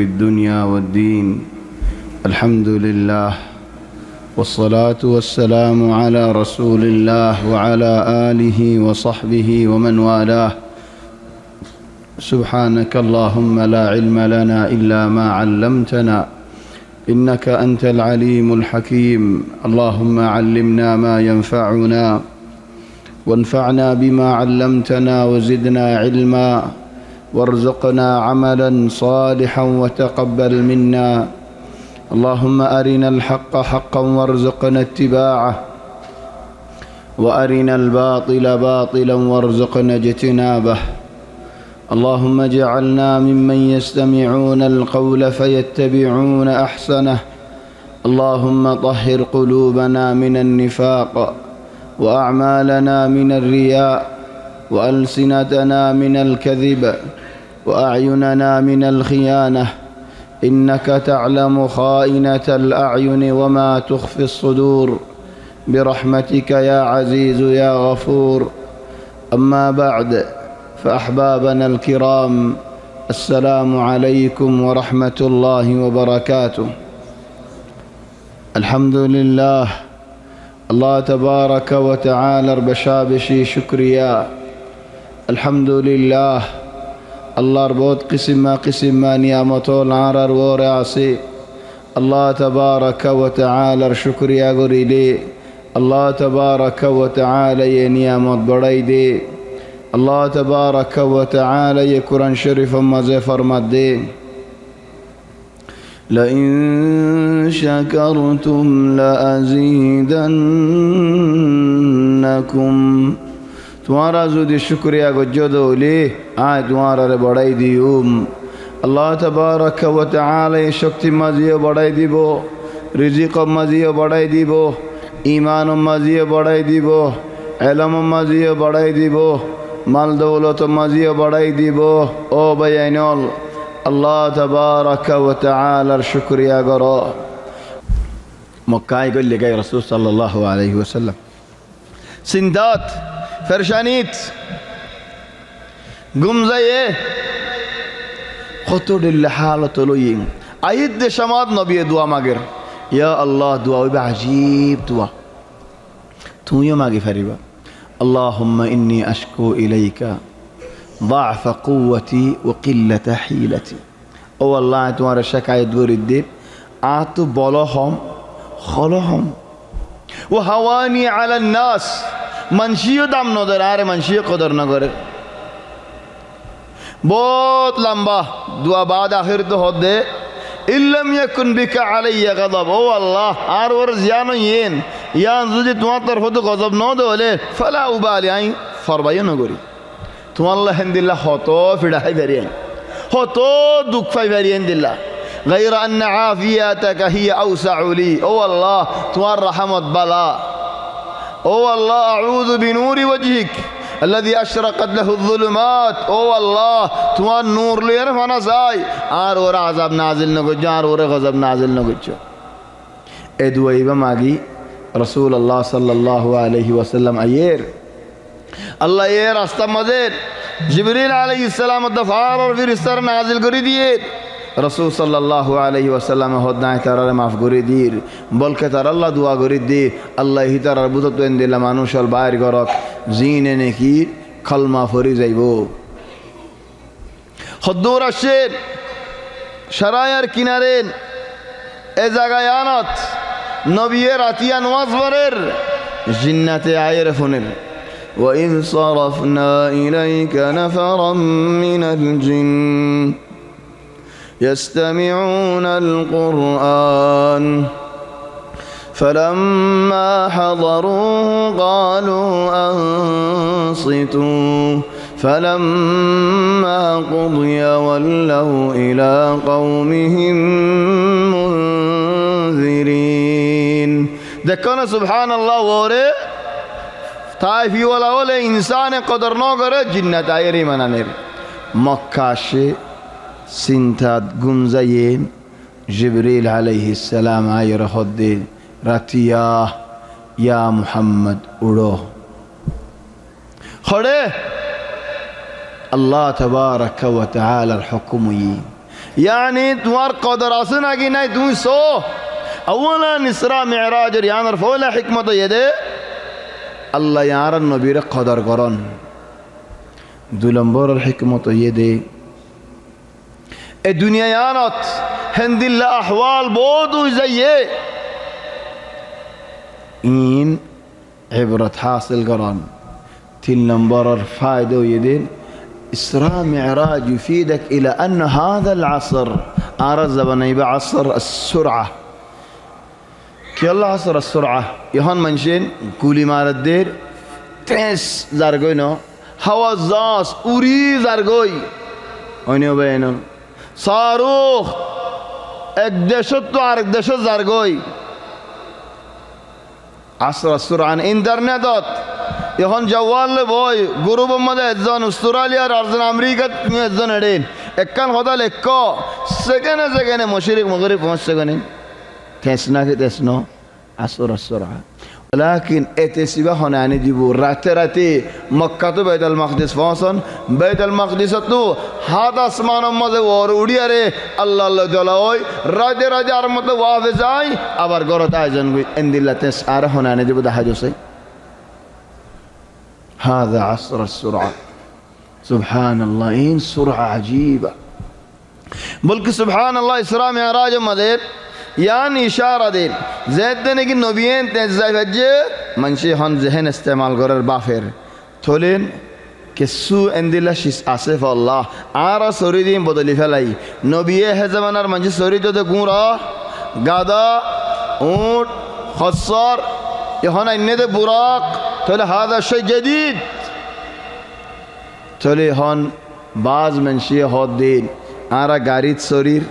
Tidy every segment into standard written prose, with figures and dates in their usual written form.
الدنيا والدين. الحمد لله والصلاة والسلام على رسول الله وعلى آله وصحبه ومن والاه. سبحانك اللهم لا علم لنا إلا ما علمتنا إنك أنت العليم الحكيم. اللهم علمنا ما ينفعنا وانفعنا بما علمتنا وزدنا علما وارزقنا عملا صالحا وتقبل منا. اللهم أرنا الحق حقا وارزقنا اتباعه وأرنا الباطل باطلا وارزقنا اجتنابه. اللهم اجعلنا ممن يستمعون القول فيتبعون أحسنه. اللهم طهر قلوبنا من النفاق وأعمالنا من الرياء وألسنتنا من الكذب وأعيننا من الخيانة. إنك تعلم خائنة الأعين وما تخفي الصدور برحمتك يا عزيز يا غفور. أما بعد، فأحبابنا الكرام، السلام عليكم ورحمة الله وبركاته. الحمد لله الله تبارك وتعالى بشابشي شكريا. الحمد لله الله ربوت قسم ما نعمتول عرر ورعسي. الله تبارك وتعالى شكريا قريدي. الله تبارك وتعالى نعمت بريدي. الله تبارك وتعالى قرآن شريف مزه فرمد لئن شكرتم لأزيدنكم. تمہارا زودی شکریہ گجو دو لے آج تمہارا رے بڑائی دیوم. اللہ تبارک و تعالی شکتی مزیو بڑائی دیبو، رزق مزیو بڑائی دیبو، ایمان مزیو بڑائی دیبو، علم مزیو بڑائی دیبو، مال دولت مزیو بڑائی دیبو. او بیانول اللہ تبارک و تعالی شکریہ کرو. مکہ گل گئی رسول صلی اللہ علیہ وسلم سندات فرشانیت گمزه خطور اللحالة لوين عيد شماد نبي دعا ماغر يا الله دعا بعجيب دعا تو يوم ماغي فريبا. اللهم إني أشكو إليك ضعف قوتي وقلة حيلتي. او الله تمہارا شکایت دورید دید آتو بولهم خلهم وهواني على الناس. منشیو دم نداره، آره منشیو قدر نگاره. बहुत लंबा दुआ बाद आखिर तो होते इल्लम यकुन बिका अलैया गज़ब. ओ अल्लाह आर वर्ष यानो येन यान जुदी तुम्हारी तरफ तो गज़ब न दो ले फला उबाली आई फरमाइयो न गोरी. तुम अल्लाह हिंदिल्ला होतो फिराई बेरियन होतो दुख फाई बेरियन दिल्ला غير أن عافيتك هي أوسع لي. ओ अल्लाह तुम्हार रहमत बला. ओ अल्लाह अऊज़ु बिनूर वजहिक الذي أشرقت له الظلمات. ओ अल्लाह तुम्हार नूर लेर फना साई आर और आज़ाब नाजिल न गुज्जो आर और गज़ब नाजिल न गुज्जो. ए दुआइबा मागी रसूल अल्लाह सल्लल्लाहु अलैहि वसल्लम अयेर अल्लाह ये रास्ता मजेद जिब्रील अलैहिस्सलाम दफार और फिर इस तरह नाजिल करी दिए. रसूल सल्लल्लाहु अलैहि वसल्लम होदना तारा माफ करी दीर बल्कि तारा अल्लाह दुआ करी दी अल्लाह ही तारा बुझत दिला मानुष और बाहर करक जीने ने की खलमा फरी जाइबो. खद्दूर शेर शरायर किनारे ए জায়গায়ানত নবিয়ে রাতিয়া নামাজ পড়ের জিন্নাতে আয়ের ফোনের وإذ صرفنا إليك نفرا من الجن يستمعون القرآن فلما حضروه قالوا أنصتوا فلما قضي ولوا إلى قومهم منذرين. देखो سبحان الله وره ताइफी वाला वाले इंसान कदर न करे जिन्नत आयरी मनानेर. मक्का से सिंथात गुमजाये जिब्रील अलैहिस्सलाम आयर होदे रातिया या मुहम्मद उड़ो खड़े अल्लाह तबारक व तआला हुक्म यानी तुम्हार कदर आसन आगे नहीं तुम सो अव्वला निसरा मिराज यानर फौला हिकमत ये दे अल्लाह यार नबीर कदर करन दुलंबर हिकमत ये दे ए दुनिया यानत हिंदिल्ला अहवाल बहुत उज़ये इन इबरत हासिल करन 3 नंबर फायदे ये दे إسراء معراج يفيدك إلى أن هذا العصر أرز بني بعصر السرعة كي الله عصر السرعة يهون منشين كولي ماردير تنس زرقوي نو هوا زاس أوري زرقوي ونيو بينو صاروخ اقدشت تو اقدشت زرقوي عصر السرعة إنترنتات يهون جوال بوي جروب ماذا إذن أستراليا أرزن أمريكا إذن هدين إكان خدا لكو سكنة مشرق مغرب مش سكنة تسنا كتسنا عصر السرعة ولكن اتسبه هنا نجيبو راتي مكة تو بيت المقدس فاصن بيت المقدس تو هذا اسمان ماذا ورودي أري الله الله جلاوي راجع أرمت وافزاي أبار غرط أجن بي إن الله تسعر هنا نجيبو ده حجوسي هذا عصر السرعة سبحان الله إن سرعة عجيبة بلك سبحان الله إسراء معراج مدير يعني إشارة دين زيد دنيك النبيين تنزاي فجأة منشي هون ذهن استعمال قرر بافر تولين كسو عند الله شيء أسف الله عارا سوري دين بدلي فلاي نبيه هزمانار منشي سوري جو تكورا غادا اونت خصار يهونا إنه ده براق تولي هذا شيء جديد تولي هون باز منشي هود دين عارا غاريت سورير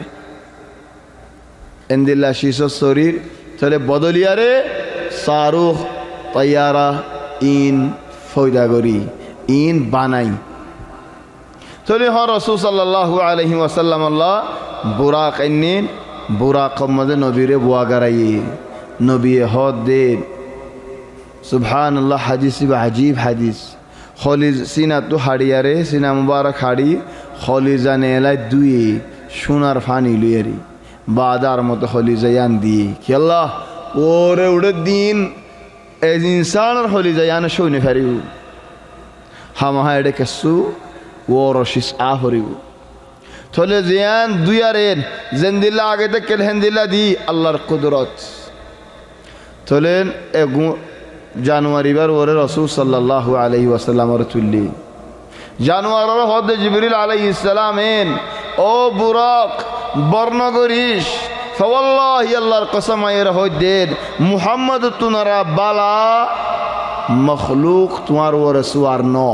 عند الله شيء سورير تولي بدلي أره صاروخ طيارة إن فويداغوري إن باناي تولي هون رسول صلى الله عليه وسلم الله براق إنين براق مده نبيره بواغراي نبي هود دين سبحان الله حديث بعجيب حديث خالد سينا تو حرياره سينا مبارك حري خالد زانيلا دوي شونار فاني ليري بعدار مت خالد زيان دي كي الله اوره ود دين از انسان خالد زيان شو نفريو هم هايده كسو ورشيس اخريو تول زيان دويارين زندلا اگه تکل هندلا دي الله القدرت تولين جانواري بار ور رسول صلى الله عليه وسلم رتولي جانوار هود جبريل عليه السلام او براق برنغريش فوالله الله القسم يره دين محمد تنرا بالا مخلوق تمار ورسوار نو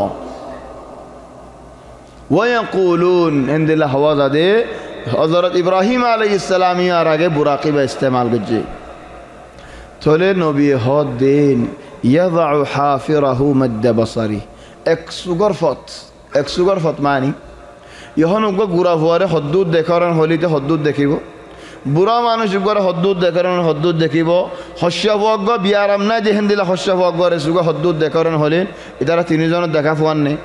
ويقولون عند الله هوازا دي حضرت ابراهيم عليه السلام يا راگه براقي با استعمال گجي تولي نبي هود دين يضع حافره مد بصري اكسو غرفت معنی يهون اوگه گورافواره حدود دکارن هولیته حدود دکیبو برا مانوش اوگه حدود دکارن حدود دکیبو خشافوگه بیارم نه جهندیلا خشافوگه رسوگه حدود دکارن هولین اداره تینیزان دکافوان نه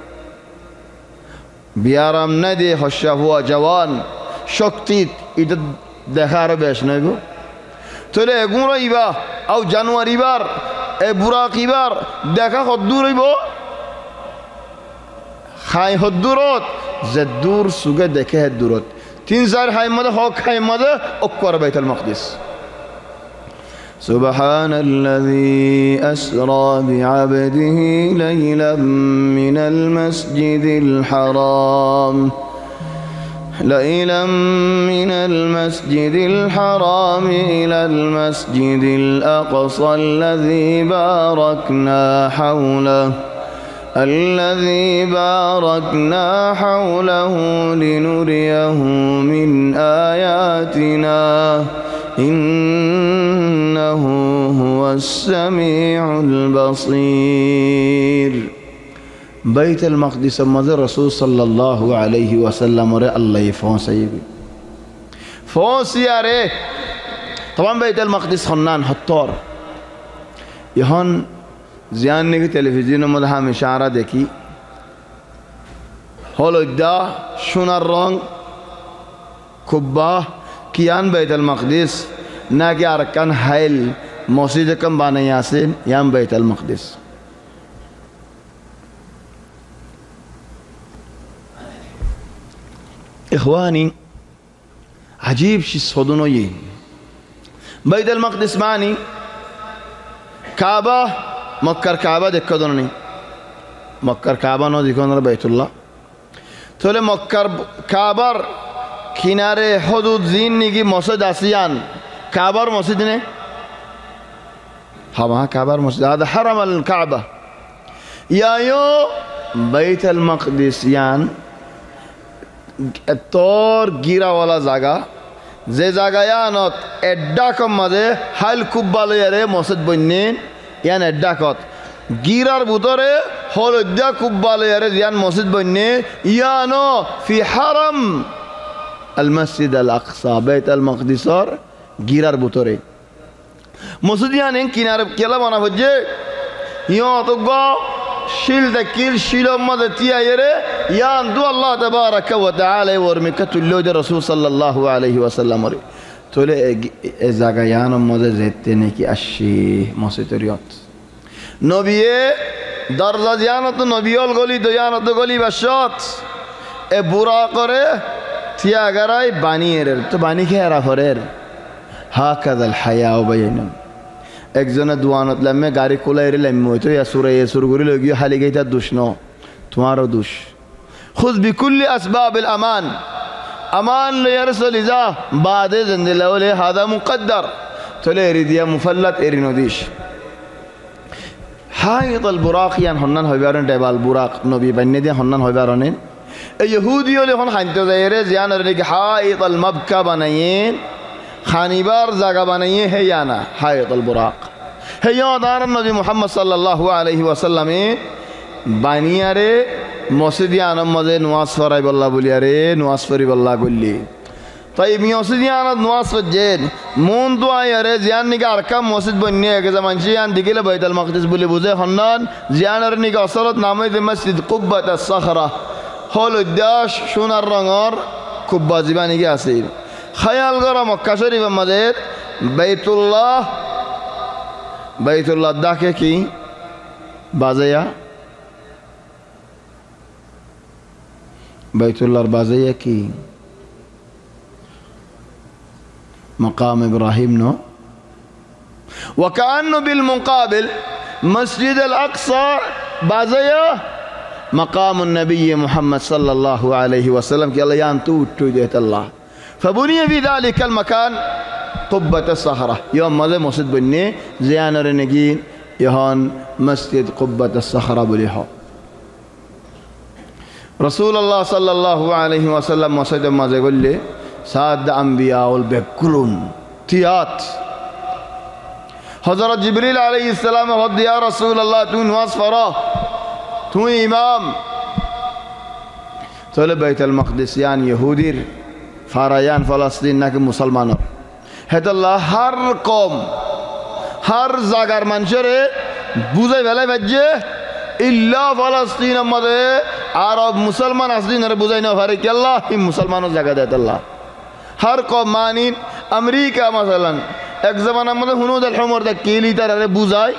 بیارم نه دی خشافوا جوان شکتیت ایده دکاره بیش نگو توله اگون ایبا او جانواری بار براقی بار دکا خدوری بو خای خدورات زدور سوگه دکه هدورات تین زار حیمده حق حیمده اکبر بیت المقدس سبحان الذي أسرى بعبده ليلا من المسجد الحرام إلى المسجد الأقصى الذي باركنا حوله لنريه من آياتنا إنه هو السميع البصير بيت المقدس مذر رسول صلى الله عليه وسلم ورأى الله يفونسي فونسي ياري طبعا بيت المقدس خنان حطار يهون زيان نيجي تلفزيون مده هم إشارة دكي هولو دا شون الرنگ কুব্বা কিয়ান বাইতুল মাকদিস নাকি আরকান হাইল মসজিদ কম বানাই আছেন ইয়াম বাইতুল মাকদিস ইখওয়ানি عجيب شي صدنوين بيت المقدس معني كعبة مكر كعبة دكدوني مكر كعبة نو ديكون بيت الله تولي مكر كعبر كنارة حدود زين نيجي مسجد آسيان كعبر مسجد نه ها كعبر مسجد هذا حرم الكعبة يا يو بيت المقدس يان তোর গিরাওয়ালা জায়গা যে জায়গায়ানত এড্ডাকম মাঝে হাইল কুব্বা লইয়ারে মসজিদ বন্যেন ইয়ান এড্ডাকত গিরার ভিতরে হলদ্যা কুব্বা লইয়ারে ইয়ান মসজিদ বন্যে ইয়ানো ফি হারাম আল মসজিদ আল আকসা বাইত আল মাকদিসর গিরার ভিতরে মসজিদ ইয়ান কিনারে কেলা বানা হচ্ছে ইয়ত শিল দেখিল শিলম মাঝে তিয়াইরে ইয়ান দু আল্লাহ তাবারাকা ওয়া তাআলা ওরমিকাতুল্লাহ রাসূল সাল্লাল্লাহু আলাইহি ওয়াসাল্লাম রে তোলে এ জায়গা ইয়ান মাঝে যেতে নাকি আসি মসজিদরিয়ত নবিয়ে দরজা জিয়ানত নবিয়ল গলি দয়ানত গলি বাসত এ বুড়া করে থিয়া গারাই বানিয়ে রে তো বানি খেরা ফরের হাকাযাল হায়া ওয়া বাইনা একজনে দুয়ানত লামে গাড়ি কোলাইরে লামে হইতো ইয়াসুর করি লই গিয়ে হালি গইতা দোষ ন তোমারও দোষ খুদ বিকুল্লি আসবাবিল আমান আমান লইয়ার চলি যা বাদে জিন্দিলা বলে হাদা মুকদ্দার চলে এরি দিয়া মুফাল্লাত এরি নদিস হাইতাল বুরাক ইয়ান হন্নান হইবারন টেবাল বুরাক নবী বান্নে দিয়া হন্নান হইবারন এই ইহুদি হলে হন হানতে যায়রে জিয়ানের নাকি হাইতাল মাবকা বানাইয়েন খানিবার জায়গা বানাইয়ে হে ইয়ানা হায়াতুল বুরাক হে ইয়াদার নবী মুহাম্মদ সাল্লাল্লাহু আলাইহি ওয়াসাল্লামে বানিয়ারে মসজিদ আনম মাঝে নওয়াজ ফরাই বল্লা বলিয়ারে নওয়াজ ফরি বল্লা গল্লি তাই মসজিদ আনত নওয়াজ ফজেন মন তো আয়ারে জিয়ান নিকে আরকাম মসজিদ বন্নে একে জামানছি আন দিকিলে বাইতুল মাকদিস বলে বুঝে হন্নান জিয়ানের নিকে আসলত নামে যে মসজিদ কুব্বাতাস সাখরা হল উদ্যাস সোনার রঙর কুব্বা জীবানিকে আছে খায়াল করা মক্কা শরীফের মাঝে বাইতুল্লাহ ডাকে কি বাজাইয়া বাইতুল্লাহর বাজাইয়া কি مقام إبراهيم نو وكأنه بالمقابل مسجد الأقصى بازيا مقام النبي محمد صلى الله عليه وسلم كي الله يانتو توجه الله فبني في ذلك المكان قبة الصخرة يوم ماذا مسجد بني زيانة رنجين يهان مسجد قبة الصخرة بليها رسول الله صلى الله عليه وسلم مسجد ماذا يقول لي ساد أنبياء والبكلون تيات حضرت جبريل عليه السلام قال يا رسول الله تو نواز فرا تو إمام تقول بيت المقدس يعني يهودير فاريان فلسطين ناك مسلمان هذا الله هر قوم هر زاغر منشره بوزي ولا بجه إلا فلسطين مده عرب مسلمان أصلين نر بوزي نفارق الله هم مسلمانو زاغر ده الله هر قوم مانين أمريكا مثلا এক জামানার মধ্যে হুনুদ আল হুমর দা কেলি তারারে বুঝায়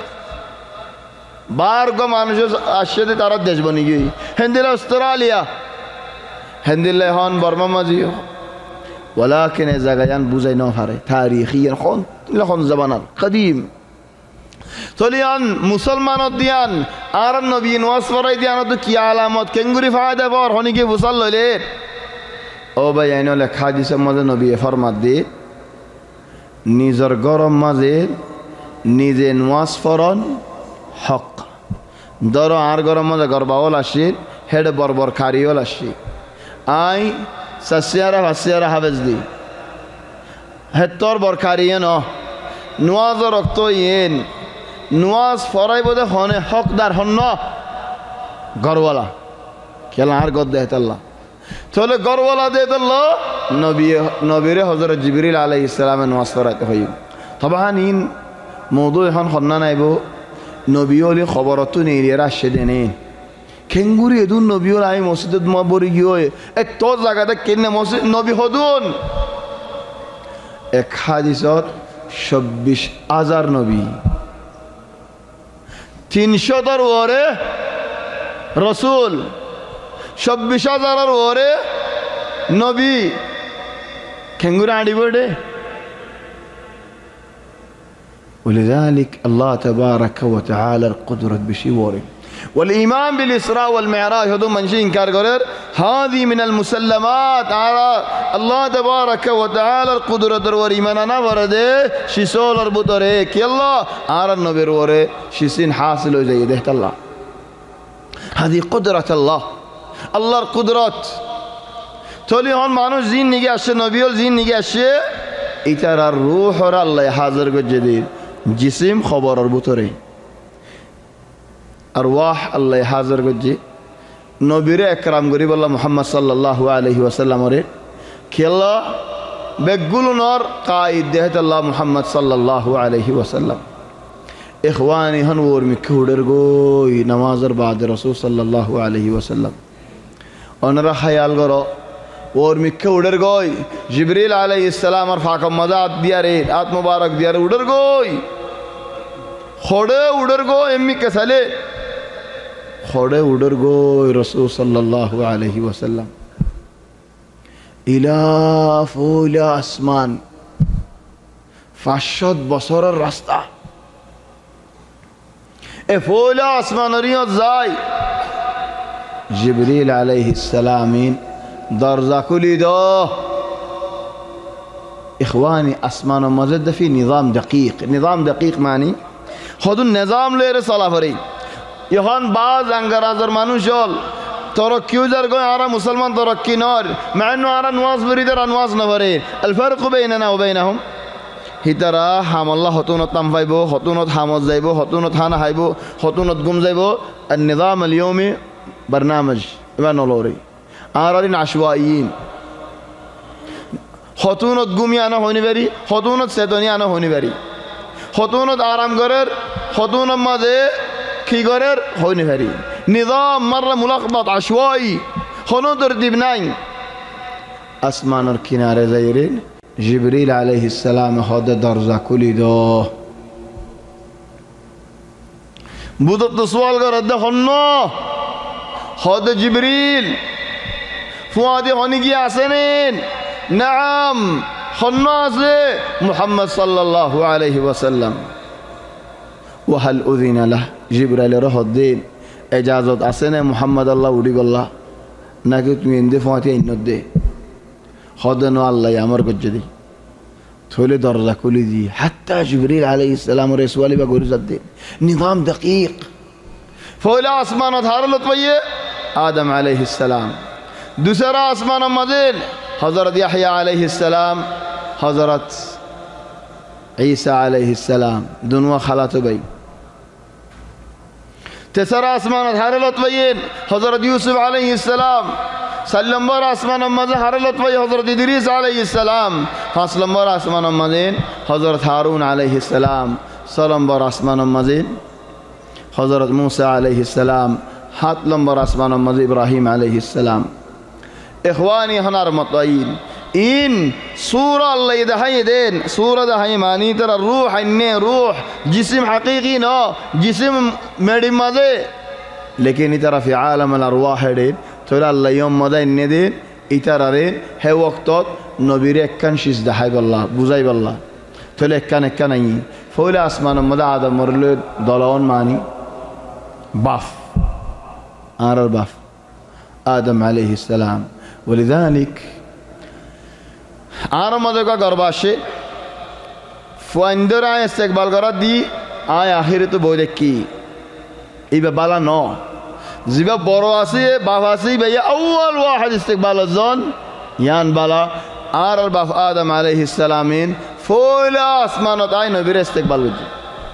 বারগো মানুষ আসছে তারা দেশ বনি গই হেন্দিলা অস্ট্রেলিয়া হেন্দিলা হন বর্মা মাজিও ولكن إذا جان بوزي نوفره تاريخيا خون زمان قديم توليان مسلمان الديان آر النبي نواسفر الديان تو كي علامات كنغوري فايدة فور هوني كي وصل له او بيانو لك حديث ماذا نبي فرمات دي نيزر غرم ماذا نيزي نواسفران حق دارو آر غرم ماذا غرباول أشير هيد بربر كاريول أشير آي سسيارة حافظ دي هتور بركاريين نواز ركتوين نواز فراي بده خانه حق در خنا غروالا كلا هر قد ده الله تقول غروالا ده الله نبي حضرت جبريل عليه السلام نواز فراي تفهم طبعا این موضوع خنا نایبو نبیولی خبراتو نیری راشدنین কেঙ্গুরি এদুন নবীর আই মসজিদ মা বরি গিয়ে এক তো জায়গাটা কেন মসজিদ নবী হদুন এক হাদিসত ২৬,০০০ নবী, ৩০০টার ওরে রসুল, ২৬,০০০ ওরে নবী। খেঙ্গুরা আঁড়ি বড়ে ولذلك الله تبارك وتعالى القدرة بشيوره والإيمان بالإسراء والمعراج هذو منشي إنكار قرر هذه من المسلمات على الله تبارك وتعالى القدرة والإيمان أنا ورده شيسول البطره كي الله على النبي وره شيسين حاصل وزيده الله. هذه قدرة الله القدرات تولي هون مانوش زين نيجي أشي نبيول زين نيجي أشي إترى الروح ور الله حاضر قد جديد جسم خبر البطره أرواح الله حاضر قد نبي أكرم قريب الله محمد صلى الله عليه وسلم وري كي الله بقول نار قائد دهت الله محمد صلى الله عليه وسلم. إخواني هنور مكودر قوي نمازر بعد رسول صلى الله عليه وسلم ونرى خيال قرأ और मिक्के उड़र गोई जिब्रील अलैहिस्सलाम और फाकम मजाद दिया रे आत मुबारक दिया रे उड़र गोई खोड़े उड़र गो एम्मी के साले खोड़े उड़र गोई रसूल सल्लल्लाहु अलैहि वसल्लम इला फूला आसमान 500 বছরের রাস্তা এ ফूला आसमान रियो जाय जिब्रील अलैहिस्सलामीन दर्जा खुली दो. إخواني أسمان ومزد في نظام دقيق معني خذوا النظام لير صلاة فري يخان بعض أنقراضر مانوشول تركي وزر قوي عرى مسلمان تركي نار مع أنه عرى نواز بريدر أنواز نفرين. الفرق بيننا وبينهم هي ترى حام الله خطونة تنفيبو خطونة حامد زيبو خطونة حانا حيبو خطونة قم زيبو. النظام اليومي برنامج إبان نولوري آرارين عشوائيين خطونة قومي أنا هوني بري خطونة سيطاني أنا هوني بري خطونة آرام قرر خطونة ماذا كي قرر هوني بري. نظام مرة ملخبط عشوائي خطونة ترتيب ناين. أسمان الكنار زيرين جبريل عليه السلام هذا درجة كل دو بدأت سؤال قرر ده خنو هذا جبريل فؤادي هنيجي عسنين نعم خناس محمد صلى الله عليه وسلم. وهل أذن له جبريل روح الدين إجازة عسنة محمد الله ولي الله نكت من دفعتي إنه دي خدنا الله يأمر بجدي تولي درجة كل دي حتى جبريل عليه السلام ورسوله بقول الدين نظام دقيق. فولا أسمان ظهر لطفية آدم عليه السلام दूसरा आसमान मज़ीद हज़रत यहया अलैहिस्सलाम हज़रत ईसा अलैहिस्सलाम दोनों खलात भाई. तीसरा आसमान हरलत वयन हज़रत यूसुफ अलैहिस्सलाम. सल्लम्बर आसमान मज़ीद हरलत वय हज़रत इदरीस अलैहिस्सलाम. फासलम्बर आसमान मज़ीद हज़रत हारून अलैहिस्सलाम. सलम्बर आसमान मज़ीद हज़रत मूसा अलैहिस्सलाम. हातलम्बर आसमान मज़ीद इब्राहीम अलैहिस्सलाम. إخواني هنار مطايين إن صورة الله يدهي دين صورة دهي ماني ترى الروح إني روح جسم حقيقي نا جسم مدي ماذا لكن ترى في عالم الأرواح دين ترى الله يوم ماذا إني دين إترى دين هي وقتات نبيرك كان شيز دهي بالله بوزاي بالله ترى كان أي فولا أسمان ماذا هذا مرلود ضلون ماني باف أرى الباف آدم عليه السلام. ولذلك آرام ماذا كغرباشة فاندر آية استقبال قرار دي آية آخر تو بودك كي إبا بالا نو زيبا برواسي بافاسي بيا أول واحد استقبال الزون يان بالا آر الباف آدم عليه السلامين فولا أسمانات آية نبير استقبال وجه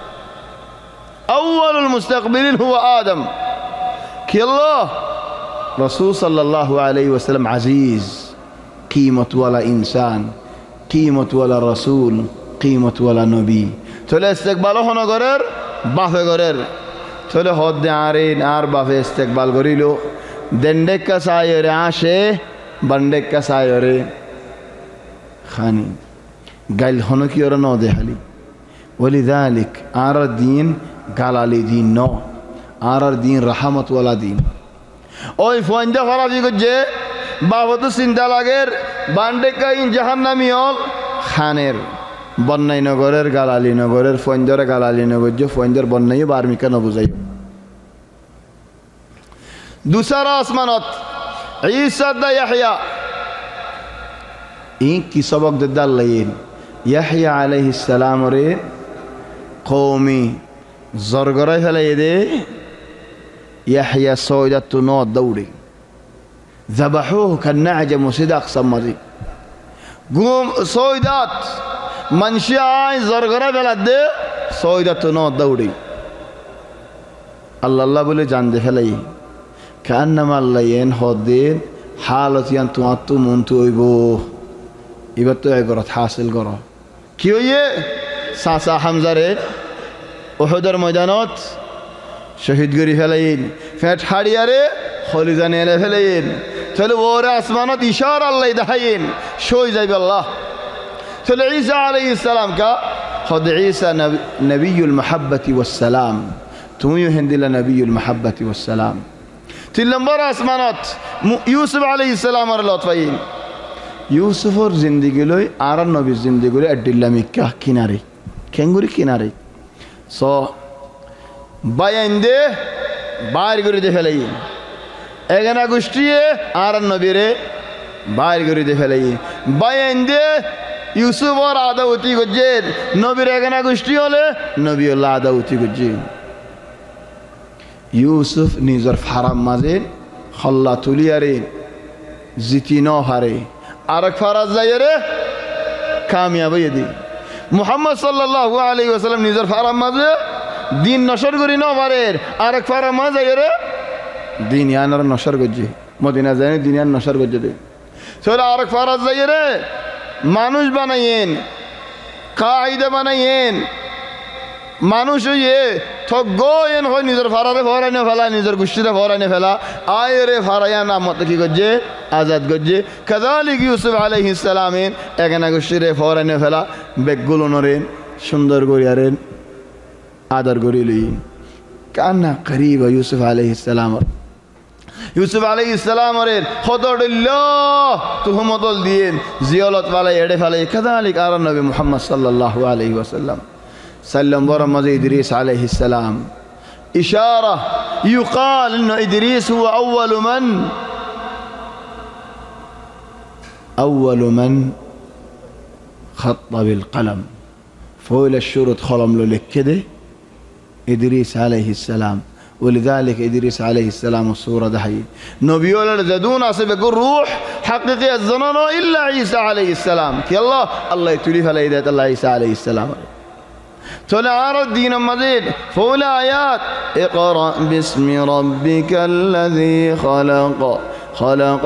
أول المستقبلين هو آدم كي الله رسول صلى الله عليه وسلم عزيز قيمة ولا إنسان قيمة ولا رسول قيمة ولا نبي. تولي استقباله هنا قرر بافه قرر تولي هود عارين آر بافه استقبال قريلو دندك ساير عاشه بندك ساير خاني গাইল হন কি ওরা ন দেখালি ওলিদালিক আর দিন গালালি দিন ন আর দিন রাহমতওয়ালা দিন ওই ফঞ্জা খরাবি করছে বাবত চিন্তা লাগের বান্ডে কাইন জাহান্নামি হল খানের বন্যাই নগরের গালালি নগরের ফঞ্জরে গালালি নগর যে ফঞ্জর বন্যাই বার্মিকা নবুজাই দুসারা আসমানত ঈসা দা ইয়াহইয়া ই কি সবক দাল্লাইন ইয়াহইয়া আলাইহিস সালাম রে কওমি জরগরাই ফেলাই দে ইয়াহইয়া সওদাতু ন দৌড়ে ذبحوه كالنعجة مصدق صمدي قوم سويدات منشاي زرغرة بلد سويدات نو دوري الله بولي جان دي فلي كأنما الله ين خدين حالت ين تواتو منتو يبو يبتو عبرت حاصل قرا كيو يه ساسا حمزة ري احدر ميدانات شهيد قري فلين فات حاريا ري خليزان يلي فلين تلو ورا اسمانات إشارة الله يدحين شوي زي بالله تلو عيسى عليه السلام كا خد عيسى نبي المحبة والسلام تميو هندي نبي المحبة والسلام تلمبر اسمانات يوسف عليه السلام ورلطفين يوسف اور زندگی لوي آران نبي زندگی لوي أدلة مكة كناري كنغوري كناري سو باينده باير غوري دي فلين এখানে গোষ্ঠীয়ে আর নবীরে বাইর করে দিয়ে ফেলাই বাইন্দে ইউসুফর আদাউতি করছে নবীর এখানে গোষ্ঠী হলে নবী আল্লাহ আদাউতি করছে ইউসুফ নিজের ফারাম মাঝে হল্লা তুলিয়ারে জিতি ন হারে আরেক ফারাজ যাইরে কামিয়াব দি মুহাম্মদ সাল্লাল্লাহু আলাইহি ওয়াসাল্লাম নিজের ফারাম মাঝে দিন নশর করি ন পারে আরেক ফারাম মাঝে যাইরে দিন ইয়ানার নশর গজ্জে মদিনা যায় দিন ইয়ান নশর গজ্জে দে চলে আর ফারাজ যাই রে মানুষ বানাইয়েন কায়দা বানাইয়েন মানুষ হইয়ে থগয়েন হয় নিজের ফারারে ফরাইনে ফেলা নিজের গোষ্ঠীরে ফরাইনে ফেলা আয় রে ফারাইয়া নামত কি গজ্জে আজাদ গজ্জে কাযালিক ইউসুফ আলাইহিস সালামেন এখানে গোষ্ঠীরে ফরাইনে ফেলা বেগগুলো নরেন সুন্দর করিয়ারেন আদর করি লইন কান্না করিব ইউসুফ আলাইহিস সালাম ইউসুফ আলাইহিস সালাম রে খদরুল্লাহ তুহমতল দিয়েন জিয়ালত ওয়ালা এড়ে ফেলে কাযালিক আর নবী মুহাম্মদ সাল্লাল্লাহু আলাইহি ওয়াসাল্লাম সাল্লাম বরমজ ইদ্রিস আলাইহিস সালাম ইশারা يقال ان ادريس هو اول من خط بالقلم فويل الشروط خلم له لك كده إدريس عليه السلام ولذلك إدريس عليه السلام الصورة دحي نبي ولا زدون أصيب يقول روح حقيقي الزنان إلا عيسى عليه السلام كي الله يتولي فلا إذا الله عيسى عليه السلام تولى عرض دين مزيد فولا آيات اقرأ باسم ربك الذي خلق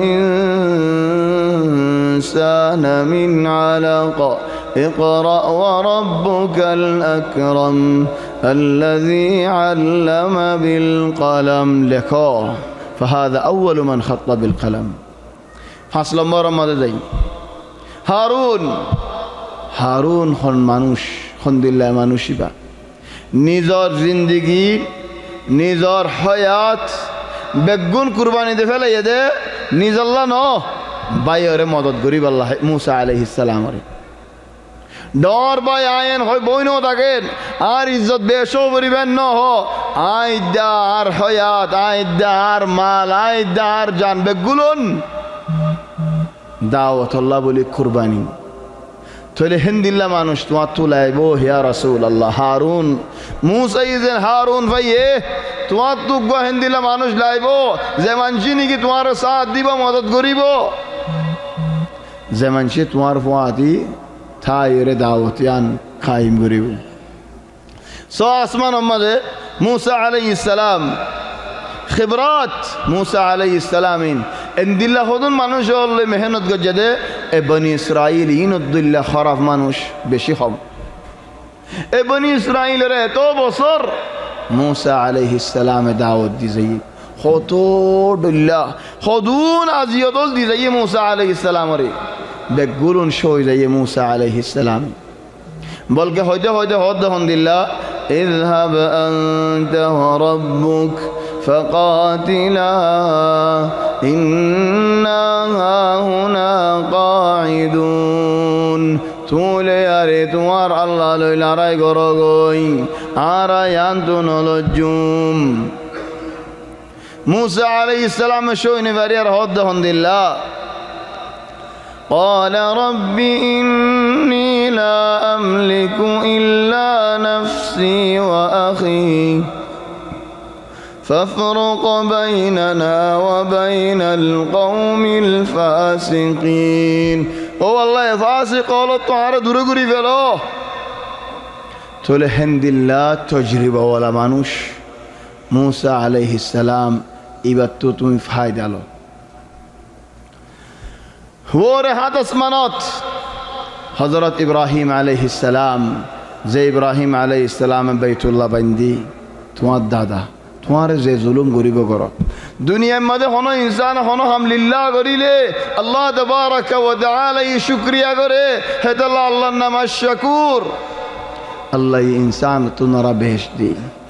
الإنسان من علق اقرأ وربك الأكرم الذي علم بالقلم لكو فهذا أول من خط بالقلم فصل مرمى زي هارون خن مانوش خن دلله مانوشي با نزار زندگی نزار حیات بگون قربانی دے فعلا یده نیز اللہ نو بایر مدد گریب اللہ موسیٰ علیہ السلام ডর বাই আয়েন হয় বইনও থাকেন আর ইজ্জত বেশও করিবেন ন হ আইদা আর হয়াত আইদা আর মাল আইদা আর জানবে গুলন দাওয়াতুল্লাহ বলি কুরবানি তলে হিন্দিল্লা মানুষ তোমার তুলাইবো হিয়া রাসূলুল্লাহ হারুন মুসা ইজেন হারুন ভাইয়ে তোমার তুগ হিন্দিল্লা মানুষ লাইবো যে মানছি নাকি তোমার সাথ দিব মদত করিব যে মানছি তোমার ফুয়াতি থাইরে দাওয়াতিয়ান কায়েম করিব সো আসমান আমাদে মুসা আলাইহিস সালাম খিবরাত মুসা আলাইহিস সালামিন এন্দিল্লা হদুন মানুষ হলে মেহনত গজদে এ বনি ইসরাইল ইনদুল্লাহ খরাফ মানুষ বেশি হব এ বনি ইসরাইল রে তো বছর মুসা আলাইহিস সালাম দাওয়াত দিজাই খতোদুল্লাহ খদুন আজিয়াতুল দিজাই মুসা আলাইহিস সালাম রে বেগুলুন সই যাইয়ে মুসা আলাইহিস সালাম বলকে হইতে হইতে হদ হন্দিল্লা ইযহাব আনতা ওয়া রাব্বুক ফাকাতিলা ইন্না হাহুনা কাঈদুন তুলে আরে তোমার আল্লাহ লই লড়াই করো গই আর আয়ান্তু নলজুম মুসা আলাইহিস সালাম সইনে বাড়ির হদ হন্দিল্লা قال رب إني لا أملك إلا نفسي وأخي فافرق بيننا وبين القوم الفاسقين ও আল্লাহ ফাসিক হলো তোমার দূরে ঘুরি ফেলো চলে হেন্দিল্লাহ তজরিবাওয়ালা মানুষ মুসা আলাইহিস সালাম এবার তো তুমি ফায়দা লো ওরে হাত আসমানত হযরত ইব্রাহিম আলাইহিস সালাম যে ইব্রাহিম আলাইহিস সালাম বাইতুল্লাহ বান্দি তোমার দাদা তোমার যে জুলুম গরিব কর দুনিয়ার মধ্যে হন ইনসান হন হামলিল্লাহ করিলে আল্লাহ তাবারাকা ওয়া তাআলা শুকরিয়া করে হেদাল্লাহ আল্লাহর নাম আশ-শাকুর আল্লাহ ইনসান তুনারা বেহেশত দি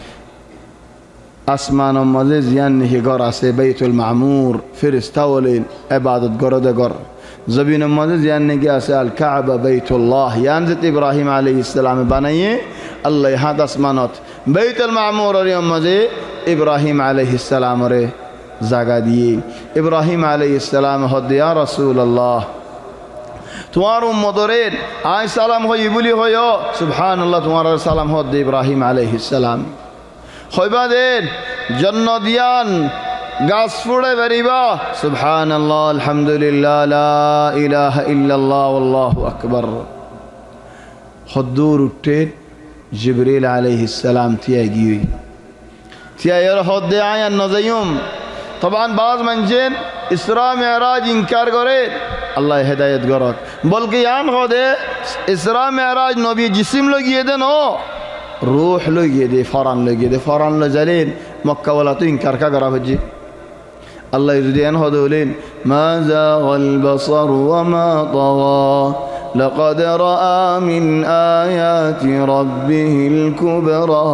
আসমান মধ্যে জিয়ান নিহি ঘর আছে বাইতুল মামুর ফেরেশতা বলেন ইবাদত করো দে ঘর জমিন মধ্যে জিয়ান নিহি আছে আল কাবা বাইতুল্লাহ ইয়ান যে ইব্রাহিম আলাইহিস সালাম বানাইয়ে আল্লাহ হাত আসমানত বাইতুল মামুর এর মধ্যে ইব্রাহিম আলাইহিস সালাম রে জায়গা দিয়ে ইব্রাহিম আলাইহিস সালাম হদ ইয়া রাসূলুল্লাহ তোমার উম্মতরের আয় সালাম হই বলি হয় সুবহানাল্লাহ তোমার সালাম হদ ইব্রাহিম আলাইহিস সালাম হইবা দেন জান্নাত দিয়ান গাছ ফুড়ে বেরিবা সুবহানাল্লাহ আলহামদুলিল্লাহ লা ইলাহা ইল্লাল্লাহ আল্লাহু আকবার হদ্দুর উঠে জিবরিল আলাইহিস সালাম তিয়াই গিয়ে তিয়াইর হদে আয়ান নজাইম তবান বাজ মানজেন ইসরা মেরাজ ইনকার করে আল্লাহ হেদায়েত করক বলকে ইয়ান হদে ইসরা মেরাজ নবী জিসিম লাগিয়ে দেন ও রূহ লাগিয়ে দে ফরান লো জালেন মক্কা ওয়ালা তো ইনকার কা করা হচ্ছে আল্লাহ যদি ইয়ান হদে বলেন মা যাগাল বাসার ওয়া মা তাওয়া لقد رأى من آيات ربه الكبرى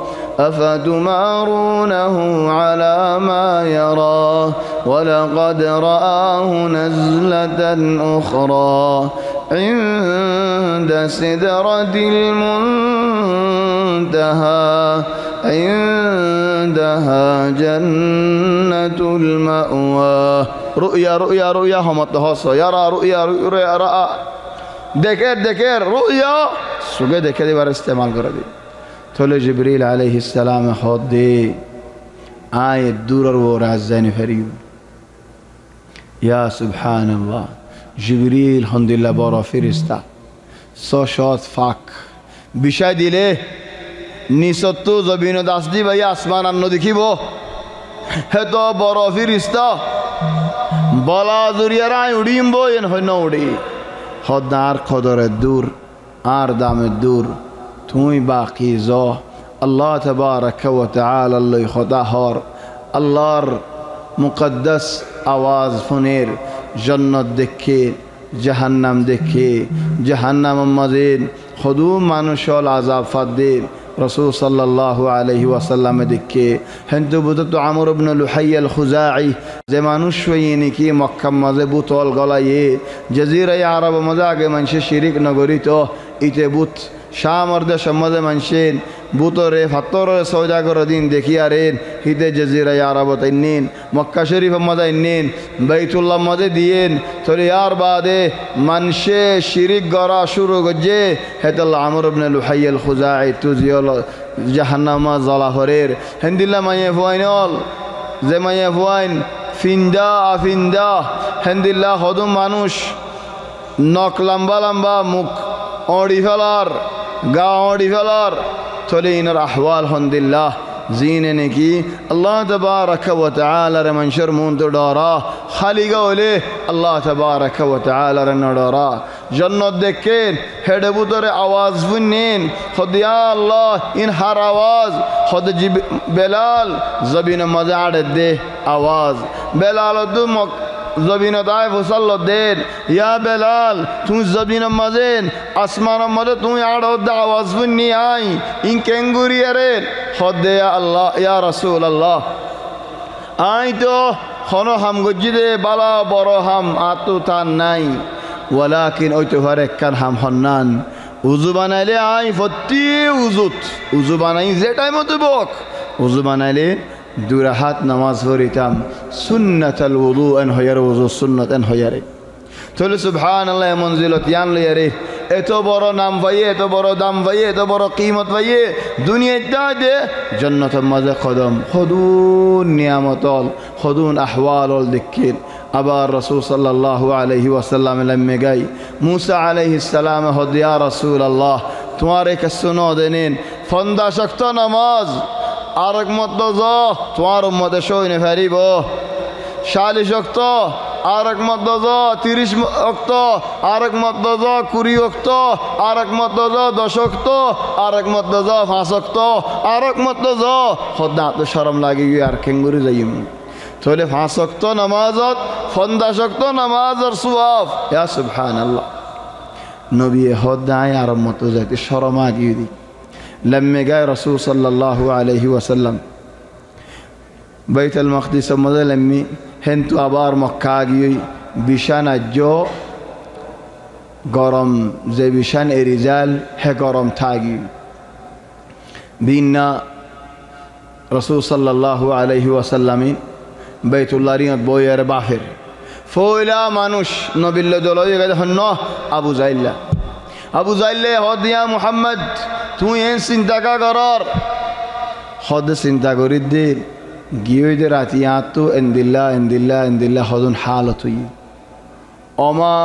أفتمارونه على ما يرى ولقد رآه نزلة أخرى عند سدرة المنتهى عندها جنة المأوى رؤيا هم التهصى يرى رؤيا رأى देखेर रुया सुगे देखे दे बार इस्तेमाल कर दे थोले जिब्रील अलैहिस सलाम खुद दे आए दूर और वो राज़ानी फरियू या सुभान अल्लाह जिब्रील हंदिल्ला बरा फिरिस्ता सो शौत फाक विषय दिले निसत्तु जबीन दासदी भाई आसमान अन्नो देखिबो है तो बरा फिरिस्ता बला दुरियारा उड़ीम्बो यन होय न उड़ी हदार खदर दूर आर दाम दूर तुई बाकी जो अल्लाह तबारक व तआला अल्लाह खुदा हर अल्लाहर मुक़द्दस आवाज़ फुनेर जन्नत देखे जहन्नम देखे जहन्नम मज़ीद खुदू मानुषल आज़ाब फद्दे रसूल सल्लल्लाहु अलैहि वसल्लम देखे हिंदू बुत तो आमर इब्न लुहै अल खुज़ाई जे मानुष वयनी की मक्का मज़े बुतल गलाये जजीरा अरब मज़ा आगे मनशे शिरिक नगरी तो इते बुत शाम और देश मज़े मनशेन बुतरे फतोरे सौदागर दिन देखिया रेन हिते जजीरा अरब तन्नीन मक्का शरीफ मज़े इन्नीन बैतुल्लाह मज़े दियेन थोड़ी यार बादे मनशे शिरिक गरा शुरू गजे हेतल आमर इब्न लुहै अल खुज़ाई तुजियल जहन्नम ज़लाहरेर हिंदिल्ला माये फुआइनल जे माये फुआइन फिंदा आफिंदा हिंदिल्ला हदुम मानुष नक लम्बा लम्बा मुख ओड़ी फेलार गा ओड़ी फेलार थोले इनर अहवाल हंदिल्ला जीने ने की अल्लाह तबारक व तआला रे मंशर मुन तो डरा खाली गले अल्लाह तबारक व तआला रे न डरा जन्नत देखें हेडे बुतरे आवाज़ बुनेन खुद या अल्लाह इन हर आवाज़ खुद बेलाल जबीन मजाड़ दे आवाज़ बेलाल दो জবিন দায় ফসল দেন ইয়া বেলাল তুমি জবিন মাজেন আসমান মধ্যে তুমি আড় আওয়াজ শুনি আই ইন কেঙ্গুরি আরে হদে আল্লাহ ইয়া রাসূল আল্লাহ আই তো হন হাম গজ্জি দে বালা বড় হাম আতু তান নাই ওয়ালাকিন ওই তো ঘরে একখান হাম হন্নান উজু বানাইলে আই ফতি উজু বানাই যে টাইম তো বক উজু বানাইলে দুরাহাত নামাজ পড়িতাম সুন্নাতাল উযু আন হয়ার উযু সুন্নাতান হয়ারে তাহলে সুবহানাল্লাহ মনজিলত ইয়ান লয়ারে এত বড় নাম পাইয়ে এত বড় দাম পাইয়ে এত বড় কিমত পাইয়ে দুনিয়ায় দে জান্নাতের মাঝে কদম হদুন নিয়ামতল হদুন আহওয়ালল দিকির আবার রাসূল সাল্লাল্লাহু আলাইহি ওয়াসাল্লাম লাম্মে গাই মুসা আলাইহিস সালাম হদ ইয়া রাসূলুল্লাহ তোমার এক সুনো দেনেন ফন্দা শক্ত নামাজ আর এক মত দো তোমার উম্মতে সইনে ফারিব 40 ওয়াক্ত আর এক মত দো 30 ওয়াক্ত আর এক মত দো 20 ওয়াক্ত আর এক মত দো 10 ওয়াক্ত আর এক মত দো 5 ওয়াক্ত আর এক মত দো খোদা তো শরম লাগি আর কেঙ্গুরি যাইম তাহলে 5 ওয়াক্ত নামাজত 50 ওয়াক্ত নামাজের সওয়াব ইয়া সুবহানাল্লাহ নবী খোদায় আর মত যাইতে শরম আগি দি লম্মে গায় রাসূল সাল্লাল্লাহু আলাইহি ওয়াসাল্লাম বাইতুল মাকদিস মধ্যে লম্মি হেন্তু আবার মক্কা গিয়ে বিশান আজ গরম যে বিশান এরিজাল হে গরম থাকি বিনা রাসূল সাল্লাল্লাহু আলাইহি ওয়াসাল্লামি বাইতুল্লাহ রিয়াত বইয়ের বাহির ফয়লা মানুষ নবিল্লা দলই গেছে হন্ন আবু জাইল্লা হদিয়া মুহাম্মদ তুই এন চিন্তা কা করার হদ চিন্তা করি দে গিয়ে দে রাতি আতো এন্দিল্লা হদুন হালত হই অমা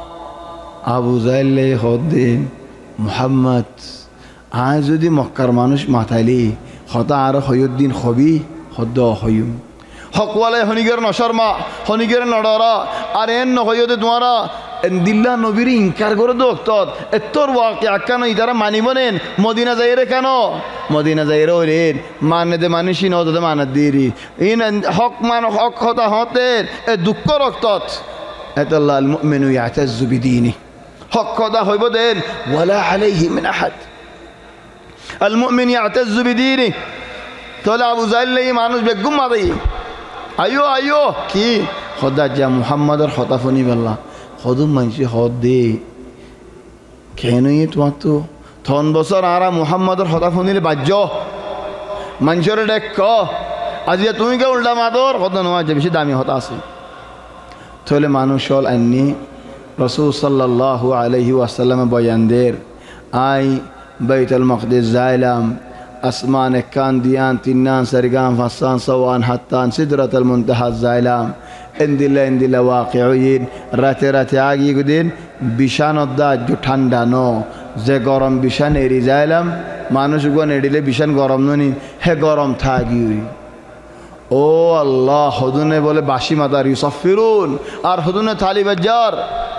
আবু জাইল্লা হদে মুহাম্মদ আয় যদি মক্কার মানুষ মাথাইলি হতা আর হয়ুদ্দিন হবি হদ হয়ুম হকওয়ালে হনিগের নশর্মা হনিগের নডরা আর এন নহয়তে তোমারা দিল্লা নবীর ইনকার করে দোক্তত এতর ওয়াকিয়া কেন ইতারা মানিব নেন মদিনা যাইরে কেন মদিনা যাইরে ওরেন মানে দে মানুষই নদে মানে দিরি ইন হক মান হক হতা হতেন এ দুঃখ রক্তত এতাল্লাহ আল মুমিনু ইয়াতাজ্জু বিদীনি হক কথা হইব দেন ওয়ালা আলাইহি মিন আহাদ আল মুমিন ইয়াতাজ্জু বিদীনি তাহলে আবু জাইল এই মানুষ বেগুম মাদাই আয়ো কি খোদা যা মুহাম্মাদের হতাফনি বললা হদুম মানসি হদ দে কেন তোমার তো থন বছর আরা মুহাম্মাদের হতাফনির বাজ্য মানুষের দেখ আজি তুমি কে উল্টা মাদর হদ নয় যে বেশি দামি হতা আছে তাহলে মানুষ হল আন্নি রাসূল সাল্লাল্লাহু আলাইহি ওয়াসাল্লাম বয়ানদের আই বাইতুল মাকদিস যাইলাম আসমান কান দিয়ান তিন্নান সরগাম ফাসান সওয়ান হাত্তান সিদরাতুল মুনতাহা যাইলাম এন্দিল্লা ওয়াকিউইন রাতে আগি গুদিন বিশানদ্দা যে ঠান্ডা ন যে গরম বিশান এরি যাইলাম মানুষগণ এড়িলে বিশান গরম ননি হে গরম থাকি ও আল্লাহ হদুনে বলে বাসি মাতার ইউসফিরুন আর হদুনে থালি বাজার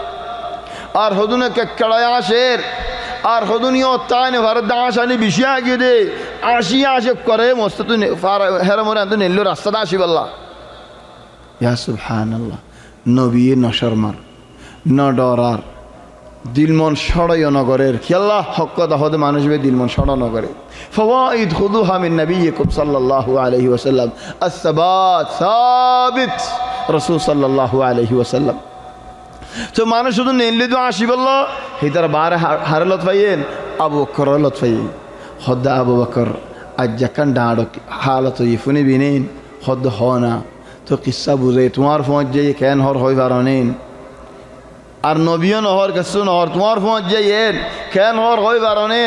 আর হদুনে কেকড়ায় আসের আর হদুনিও তাইনে ভারত দাঁশানি বিশিয়া গিয়ে দে আসে করে মস্ত তুই হেরা মরে আনতো নেল্লো রাস্তাটা আসি বললা ইয়া সুবহানাল্লাহ নবী নশরমার ন ডরার দিলমন সড়য় নগরের কি আল্লাহ হক কথা হদে মানুষ বে দিলমন সড় নগরে ফাওয়াইদ খুদুহা মিন নবিয়িকুম সাল্লাল্লাহু আলাইহি ওয়াসাল্লাম আসসাবাত সাবিত রাসূল সাল্লাল্লাহু আলাইহি ওয়াসাল্লাম তো মানুষ শুধু নেল্লি তো আসি বললো হিতার বারে হারলত পাইয়েন আবু বকর লত পাইয়েন হদ্দা আবু বকর আজ যাকান ডাঁড়ো হালত ইফুনি বিনেন হদ্দ হনা তো কিসা বুঝে তোমার পৌঁছ যাই কেন হর হই পারেন আর নবীও নহর কিছু নহর তোমার পৌঁছ যাইয়েন কেন হর হই পারেন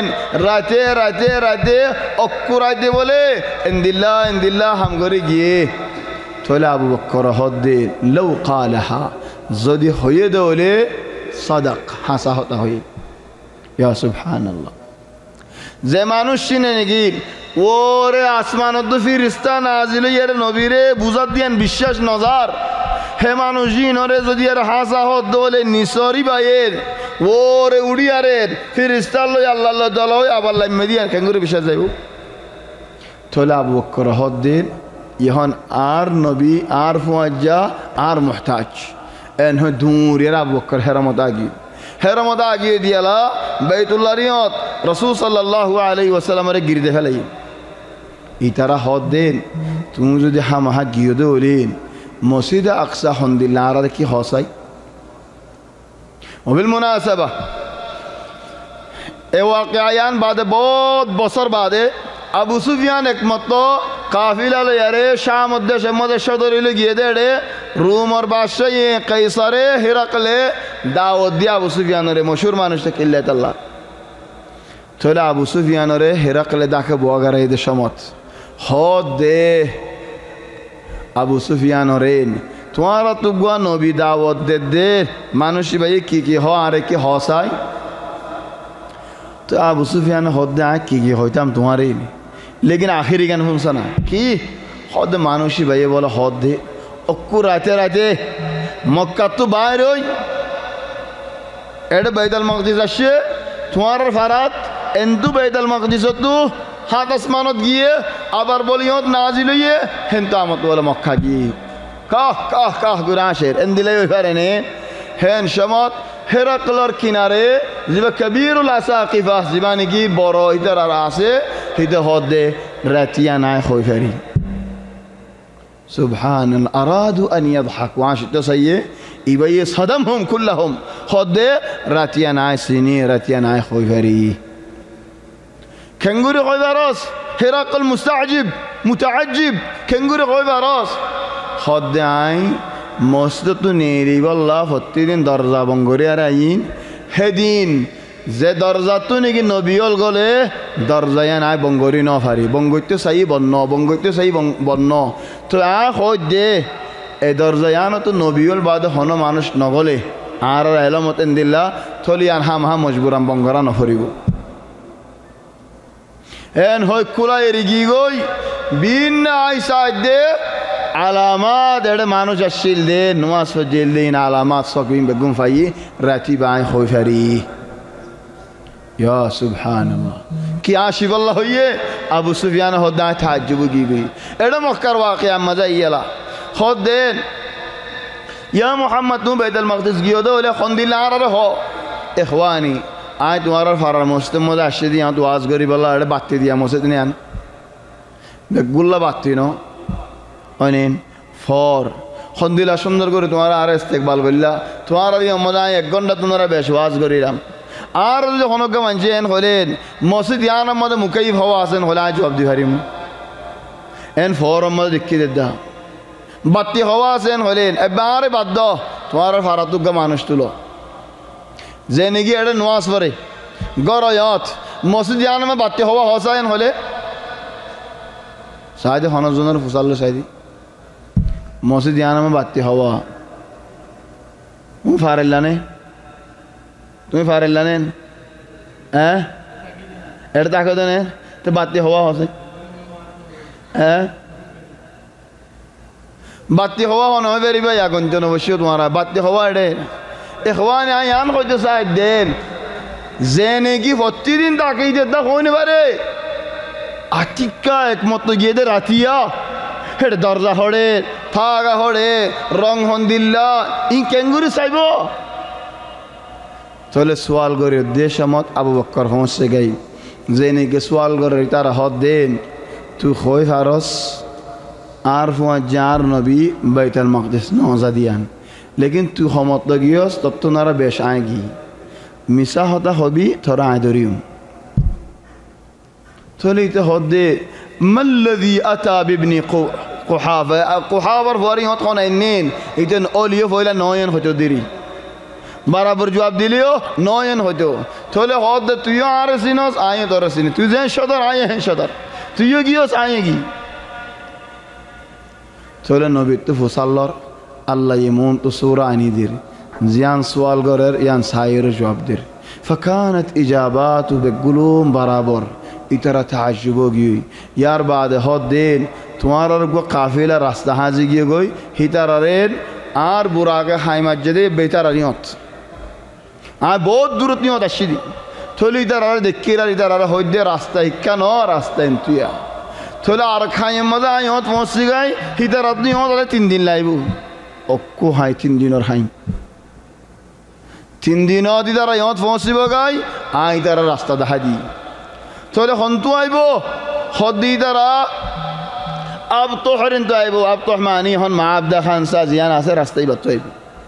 রাতে অক্কুরাইতে বলে এন্দিল্লা হাম করে গিয়ে তাহলে আবু বকর হদ্দে লৌ কালাহা যদি হয়ে দৌলে সাদাক হাসা হতা হয়ে ইয়া সুবহানাল্লাহ যে মানুষ চিনে নাকি ওরে আসমানত ফিরিস্তা নাজিল ইয়ার নবীরে বুঝাত দিয়ান বিশ্বাস নজার হে মানুষ ইনরে যদি আর হাসা হত দৌলে নিসরি বাইয়ের ওরে উড়িয়ারের ফিরিস্তা লই আল্লাহ দল হই আবার লাইমে দিয়ান কেঙ্গুরে বিশ্বাস যাইব তাহলে আবু বকর হদ্দিন ইহন আর নবী আর ফুয়াজ্জা আর মুহতাজ এন হয় দূরের আবু বকর হেরামত আগিয়ে দিয়ালা বাইতুল্লাহ রিয়ত রসুল সাল্লাল্লাহু আলাইহি ওয়াসাল্লামের গিরদে ফেলাই ইতারা হদ দেন তুমি যদি হামাহা গিয়ে দে হলেন মসজিদে আকসা হন্দিল্লা আর কি হসাই মোবিল মুনাসাবা এ ওয়াকিয়ান বাদে বহুত বছর বাদে আবু সুফিয়ান একমাত্র কাফিলা লয়ারে শাম দেশের মধ্যে সদরিলে গিয়ে দেড়ে রুমর বাদশাহ কাইসারে হিরাকলে দাওয়াত দিয়ে আবু সুফিয়ানরে মশহুর মানুষটা কিল্লাত আল্লাহ তাহলে আবু সুফিয়ানরে হিরাকলে ডাকে বোয়াগারে এদের সমত হদ দে আবু সুফিয়ানরে তোমারা তুগুয়া নবী দাওয়াত দে মানুষ ভাই কি হ আরে কি হসাই তো আবু সুফিয়ান হদ দে কি হইতাম তোমারই लेकिन आखिरी गान শুনছ না কি হদ মানুষই ভাই বলে হদ দে অক্কু রাতে রাতে মক্কা তো বাইর হই এটা বাইতুল মাকদিস আসছে তোমার ফারাত এন্তু বাইতুল মাকদিস তো হাত আসমানত গিয়ে আবার বলিয়ত নাজিল হইয়ে হেনতো আমত বলে মক্কা গিয়ে কাহ গুরাশের এন্দিলে ওই পারেনে হেন সমত হেরাকলর কিনারে জিবা কবিরুল আসাকিফা জিবানি কি বড় ইতার আর আছে হিতে হদ দে রাতিয়া নাই হই ফেরি সুবহানাল্লাহ আরাদু আন ইয়াদহাকু আশিত সাইয়ে ইবাইয়ে সাদামহুম কুল্লাহুম হদ দে রাতিয়া নাই সিনি রাতিয়া নাই হই ফেরি খেঙ্গুরি কয়বারস হেরাকল মুতাআজ্জিব খেঙ্গুরি কয়বারস হদ দে আই মসজিদ তো নেই বল্লা প্রতিদিন দরজা বঙ্গরি আর আইন হেদিন যে দরজা তো নাকি নবিয়ল গলে দরজায় নাই বঙ্গরি ন ফারি বঙ্গৈত্য চাই বন্ন তো হয় দে এই দরজায়ান তো নবিয়ল বাদে হন মানুষ নগলে আর এলমতেন দিল্লা থলি আর হাম মজবুরাম বঙ্গরা নফরিব এন হয় কুলা এরি গি গই বিন আইসা দে আলামাত এড়ে মানুষ আসছিল দে নমাজ ফজিল দিন আলামাত সকিম বেগুম ফাই রাতি বাই হই ফারি ইয়া সুবহানাল্লাহ কি আশিফ আল্লাহ হইয়ে আবু সুফিয়ান হদা তাজ্জুব গিবি এড়ে মক্কার ওয়াকিয়া মজা ইয়ালা হদ দেন ইয়া মুহাম্মদ নু বাইতুল মাকদিস গিয়ে দে ওলে খন্দিলা আর হ ইখওয়ানি আই তোমার ফারার মসজিদ মধ্যে আসে দিয়া তো ওয়াজ করি বলা এড়ে বাতি দিয়া মসজিদ নিয়ান বেগুল্লা বাতি ন অনেন ফর খন্দিলা সুন্দর করে তোমার আর ইস্তেকবাল করিলা তোমার মজা 1 ঘন্টা তোমরা বেশ ওয়াজ করিলাম আর যদি হনকে মানছে এন হলেন মসজিদ ইয়ানের মধ্যে মুকাইফ হওয়া আছেন হলে আজ জবাব দি হারিম এন ফর মধ্যে দেখি দা বাতি হওয়া আছেন হলেন এবারে বাদ দাও তোমার ফারাতুগা মানুষ তুলো যে নাকি এটা নোয়াজ পরে গরয়ত মসজিদ ইয়ানের মধ্যে বাতি হওয়া হসায়ন হলে সাইদে হনজনের ফুসাল্লো সাইদি মসজিদ ইয়ানামে বাতি হওয়া তুমি ফারেল্লানে হ্যাঁ এটা তাকে দেনে তো বাতি হওয়া হসে হ্যাঁ বাতি হওয়া হন বেরি ভাই এখন জন অবশ্যই তোমার বাতি হওয়া এডে এ হওয়া নেই আন হইতে চাই দেন যে নাকি প্রতিদিন তাকেই দেতা হইনি পারে আটিকা একমত গিয়ে দে রাতিয়া হেটে দরজা হড়ে থাগা হড়ে রং হন্দিল্লা ই কেঙ্গুরি চাইব তাহলে সোয়াল করে দেশমত আবু বক্কর হমসে গাই যে নাকি সোয়াল করে তারা হদ দেন তুই হই ফারস আর ফুয়া যার নবী বাইতুল মাকদিস নজা দিয়ান লেকিন তুই হমত গিয়স তব তো নারা বেশ আয় গি মিশা হতা হবি থরা আয় ধরিম তাহলে ইতে হদ দে মাল্লাযী আতা বিবনি কুহাফার ফরি হত কোন আইনেন ইতেন অলিও ফইলা নয়ন হতো দেরি বরাবর জবাব দিলিও নয়ন হতো তাহলে হদ দে তুইও আর সিনস আয় তোর সিনি তুই যে সদর আয় হে সদর তুইও গিয়স আয় গি তাহলে নবী তো ফুসাল্লর আল্লাহ ইমন তো সূরা আনি দির জিয়ান সওয়াল গরের ইয়ান সাইর জবাব দির فكانت اجابات بقلوم برابر ইতারা তাজ্জুব গই ইয়ার বাদ হদ দিন তোমার গো কাফিলা রাস্তা হাজি গিয়ে গই হিতারেন আর বুরাকে হাই মসজিদে বেতার নিয়ত আর বহুত দূরত নিয়ত আসি থলি ইতার দেখিরা ইতার হইদে রাস্তা ইক্কা ন রাস্তা এন্তুয়া থলে আর খাই মজা আইত পৌঁছি গাই হিতার নিয়ত 3 দিন লাইব অক্কু হাই 3 দিনের হাই 3 দিন দি তারা ইয়ত পৌঁছিব গাই আই তারা রাস্তা দেখা দি তাহলে হন্তু আইব হদি তারা আব তো হরিন তো আইব আব তো মানি হন মা আবদা খান সা জিয়ান আছে রাস্তায় বাত আইব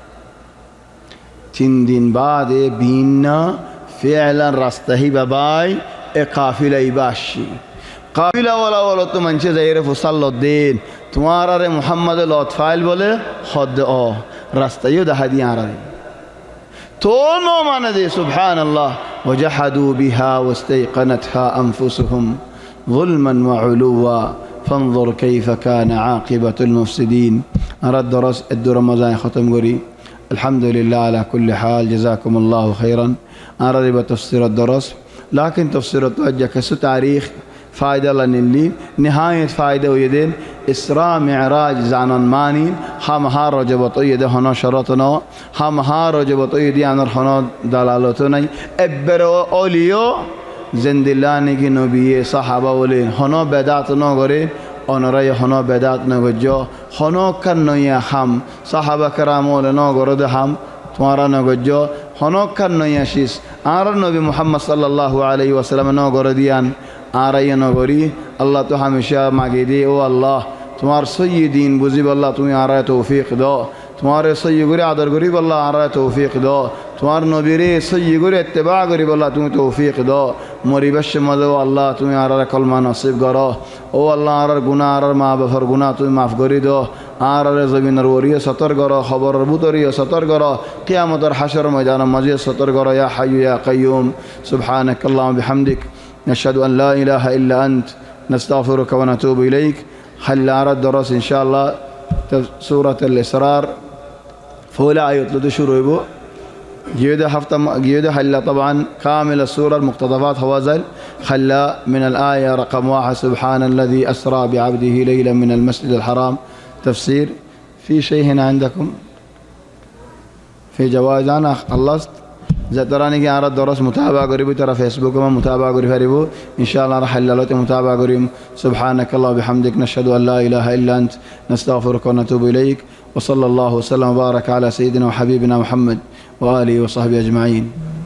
3 দিন বাদে বিনা ফিআলান রাস্তাহি বাবাই এ কাফিলা ইবাশি কাফিলা ওয়ালা তো মানছে যাইরে ফুসাল্লদ্দিন তোমার আরে মুহাম্মদ লতফাইল বলে হদ ও রাস্তায়ও দেখা দি আরে তো নো মানে দে সুবহানাল্লাহ ওয়াজাহাদু বিহা ওয়াস্তাইকানাতহা আনফুসুহুম ظلما وعلوا فانظر كيف كان عاقبة المفسدين أرى الدرس مزاي ختم قري الحمد لله على كل حال جزاكم الله خيرا أرى تفسير الدرس لكن تفسير التوجه كسو تاريخ فائدة لنلي نهاية فائدة ويدين إسراء معراج زعنان مانين هم ها رجبت ويده هنا شرطنا هم ها رجبت ويدي عن الحنا دلالتنا ابرو أوليو زندلانی کی نبی صحابه ولین هنو بدعت نگره آنرای هنو بدعت نگجا هنو کننوی هم صحابه کرام ول نگرده هم تمہارا نگجا هنو کننوی شیس آر نبی محمد صلی الله علیه و سلم نگردیان آرای نگری الله تو همیشه مگیدی او الله تمہار سیدین بزیب الله تمہیں آرای توفیق دو تمہارے صحیح گری عدر گری بالله آرای توفیق دو تمہار نبیری صحیح گری اتباع گری بالله تمہیں توفیق دو مریبش مدو الله تمہیں آرای کلمہ نصیب کرو او الله آرای گناہ آرای ما بفر گناہ تمہیں معاف کری دو آرای زمین روری سطر کرو خبر ربوتری سطر کرو قیامت اور حشر میدان مزید سطر کرو یا حی یا قیوم سبحانك اللهم بحمدك نشهد ان لا اله الا انت نستغفرك ونتوب اليك حل آرای الدرس ان شاء الله سورة الإسرار فولا آيات لدو شروع بو جيودة حلا طبعا كامل السورة المقتضبات هوازل خلا من الآية رقم 1 سبحان الذي أسرى بعبده ليلا من المسجد الحرام تفسير في شيء هنا عندكم في جواز أنا خلصت زتراني كي أراد درس متابعة قريبو ترى فيسبوك ما متابعة قريب هريبو إن شاء الله راح حلالات متابعة قريب سبحانك الله بحمدك نشهد أن لا إله إلا أنت نستغفرك ونتوب إليك وصلى الله وسلم وبارك على سيدنا وحبيبنا محمد وآله وصحبه أجمعين.